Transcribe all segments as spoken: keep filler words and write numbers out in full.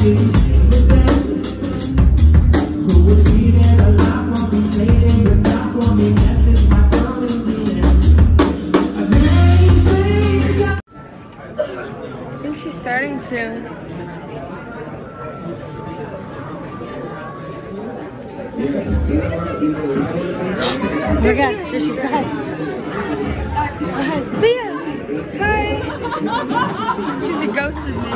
Starting soon. Oh my god, there she's behind. Behind. Thea! Hi! She's a ghost of me.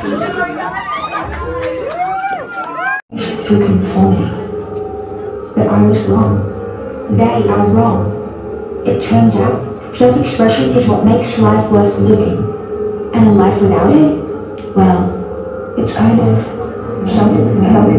To conform me. But I was wrong. They are wrong. It turns out, self-expression is what makes life worth living. And a life without it? Well, it's kind of something.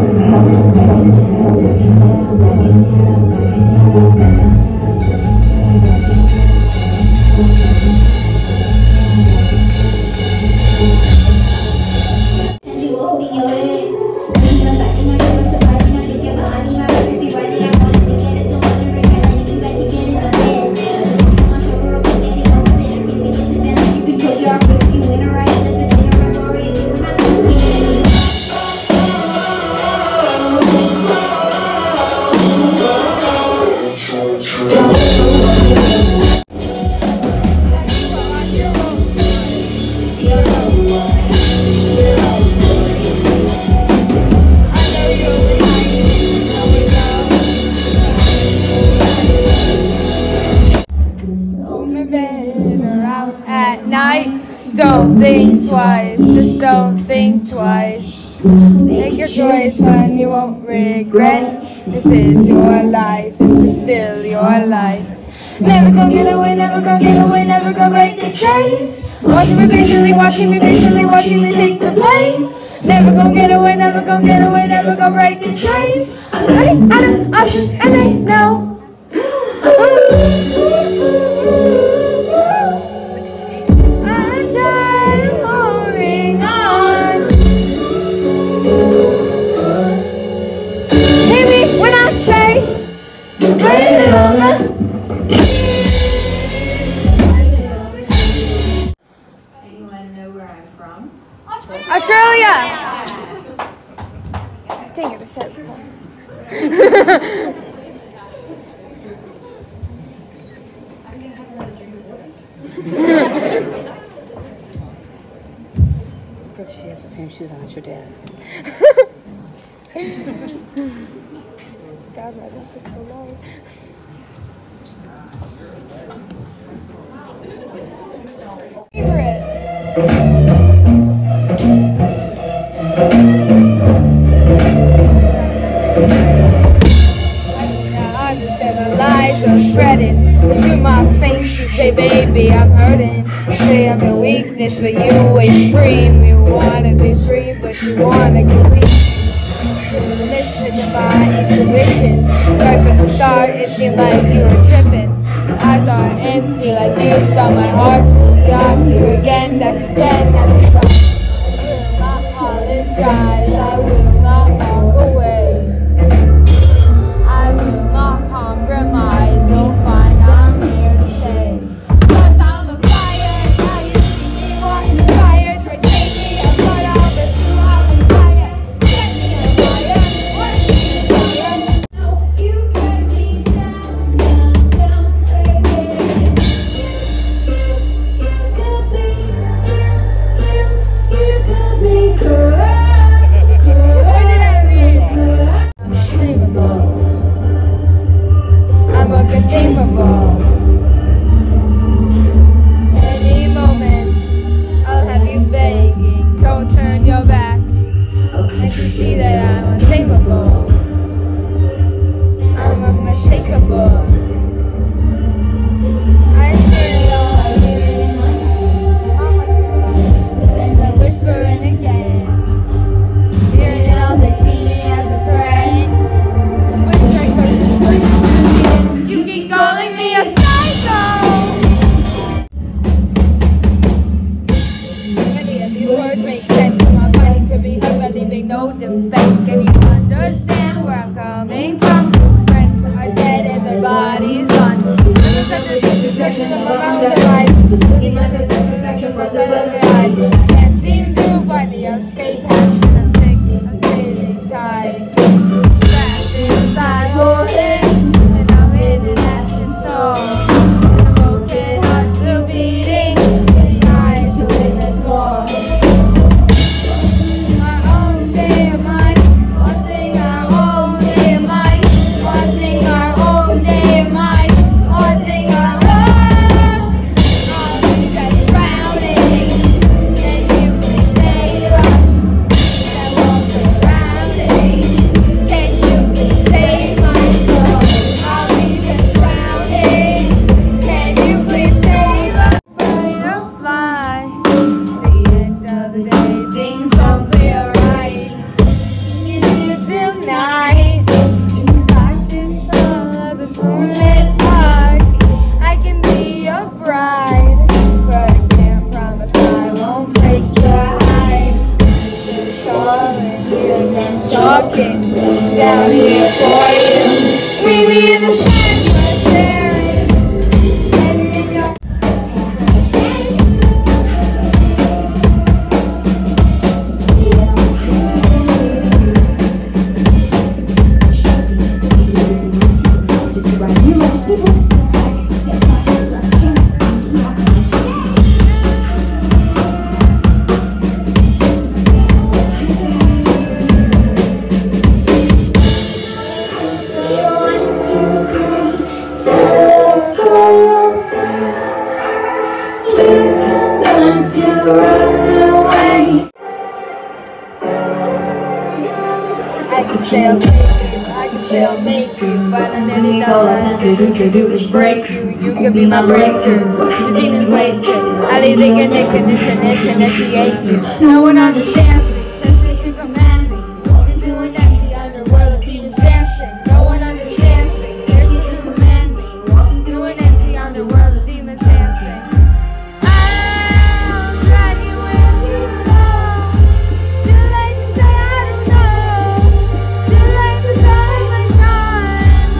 Don't think twice, just don't think twice. Make your choice and you won't regret. This is your life, this is still your life. Never gonna get away, never gonna get away, never gonna break the chains. Watching me patiently, watching me patiently, watching me take the blame. Never gonna get away, never gonna get away, never gonna break the chains. I'm running out of options and they know. Australia! Dang it, I said it before. Brooke, she has the same shoes on as your dad. God, my lip is so long. Favorite. I understand the lies are spreading. To my face, you say, baby, I'm hurting. You say I'm a weakness, but you always scream. You wanna be free, but you wanna get weak. Listen to my intuition. Right from the start, it seemed like you were tripping. Eyes are empty, like you saw my heart. Got here again, back again, at the start. I will not apologize, I will not walk away. I will not compromise, you'll find I'm here to stay. Cause I'm the fire, now you see me walking fire. Try taking a part of it, you are the fire. Set me on fire, what is the fire? No, you drive me down, down, down, crazy. You got me, you, you got me crazy. I'm uncontainable. Any moment, I'll have you begging. Don't turn your back. And you see that I'm untamable. I'm unmistakable. I say it all again. I'm a and I'm whispering again. Hearing it all, they see me as a threat. You keep calling me a psycho. Many of these words make sense. My fighting to be heard by leaving no defense. Can you understand where I'm coming from? Friends are dead and their bodies gone. There's such a discussion around their life. Looking at the discussion was a little bit high. Can't seem to find the escape hatch. I'm sick. walking down here for you. Meet me in the cemetery. I can say I'll take you, I can say I'll make you, but underneath all I have to do to do is break you. You can be my breakthrough. The demons waiting. I leave the in their condition and initiate you. No one understands me, sensing to command me. Walking through an empty underworld of demons dancing. No one understands me, sensing to command me. Walking through an empty underworld of demons dancing. I'll drag you where you belong. Too late to say I don't know. Too late to die my time.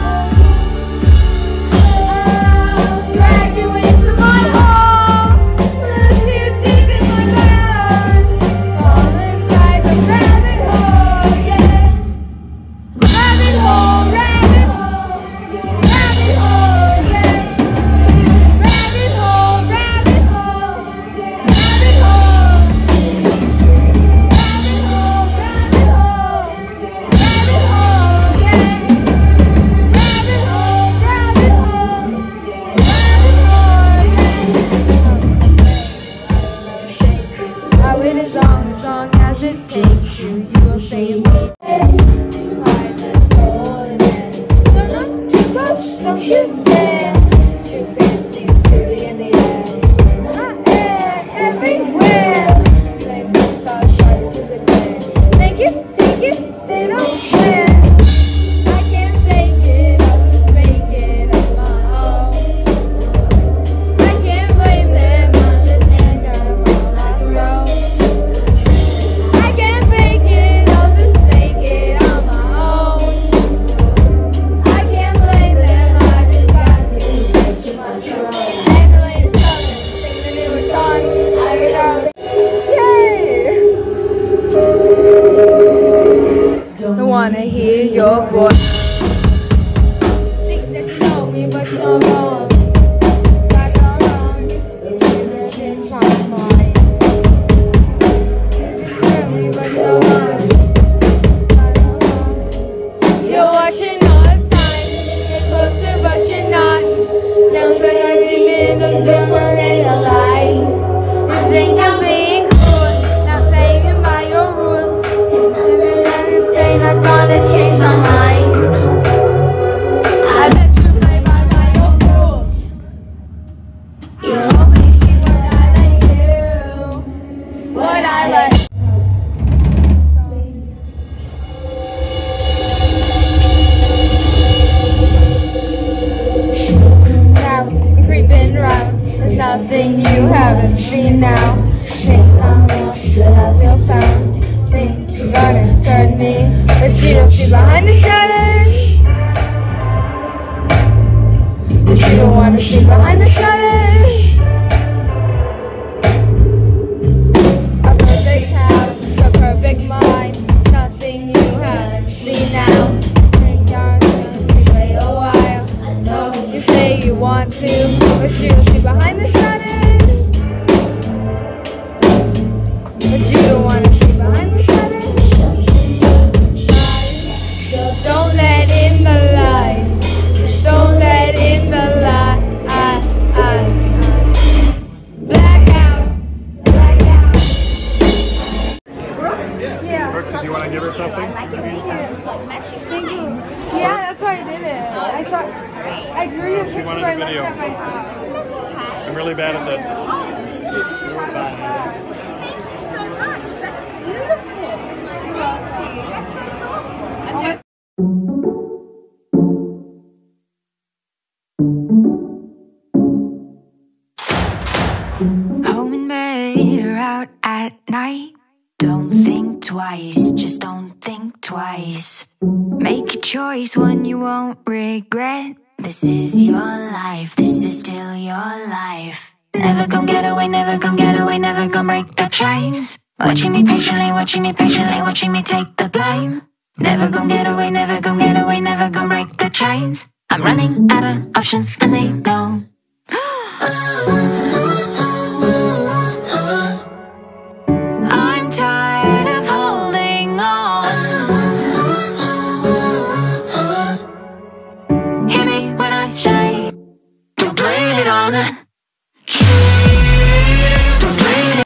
I'll drag you into my home. Look you deep in my eyes. Fall inside the rabbit hole, yeah. Rabbit hole, rabbit hole, rabbit hole, yeah. Rabbit hole, rabbit hole, rabbit hole. Rabbit hole, rabbit hole, rabbit hole, yeah. Rabbit hole, rabbit hole, rabbit hole, yeah. How it is on as long as it takes you, you will say it will. Hide the soul in it. Don't look too close, don't shoot there. Stupid seems to be in the air. Hot air everywhere. Like this all shot to the dead. Make it, take it, they don't care. I can't fake it, I'll just make it on my own. I can't blame them, I'll just hang up on that road. I can't fake it, I'll just make it on my own. I can't blame them, I just got to take too much road. And the latest songs, singing the newer songs, I read all the Yay! I wanna hear your voice. Think that you know me, but you don't know. Got it all wrong. It's in my mind. Think that you know me, but you don't know. Got it all wrong. You're watching all the time. You're closer, but you're not. Don't say I'm in the silver and a lie. I think I'm being cool, not playing by your rules. It's nothing that you say, not gonna change my mind. I let you play by my own rules. You only see what I like to, what I like. Now I'm creeping around. There's nothing you haven't seen now. Think I'm lost, but I feel found. Think you're gonna turn me, but you don't see behind the shutters. But you don't wanna see behind the shutters. A perfect house, a perfect mind. Nothing you haven't seen now. Think you're gonna stay a while. I know you say you want to, but you don't see behind the shutters. But you don't wanna see behind the shutters. Don't let in the light. Don't let in the light. I, I, black out. Black out. Yeah. Brooke, do you want to give her something? Thank you. Thank you. Yeah, that's why I did it. I saw. I drew you a picture wanted I a left video. at my house. That's okay. I'm really bad at this. Thank you so much. That's beautiful. You're welcome. That's so thoughtful. Home and bed or out at night. Don't think twice. twice, just don't think twice. Make a choice, one you won't regret. This is your life, this is still your life. Never gon' get away, never gon' get away, never gon' break the chains. Watching me patiently, watching me patiently, watching me take the blame. Never gon' get away, never gon' get away, never gon' break the chains. I'm running out of options and they know.